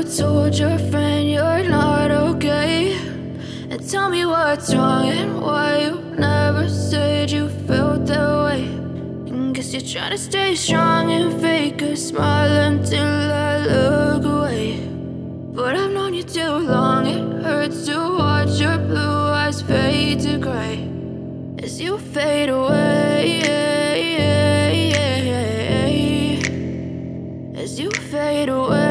told your friend you're not okay? And tell me what's wrong and why you never said you felt that way. And guess you're trying to stay strong and fake a smile until I look away. But I've known you too long, it hurts to watch your blue eyes fade to gray as you fade away, as you fade away.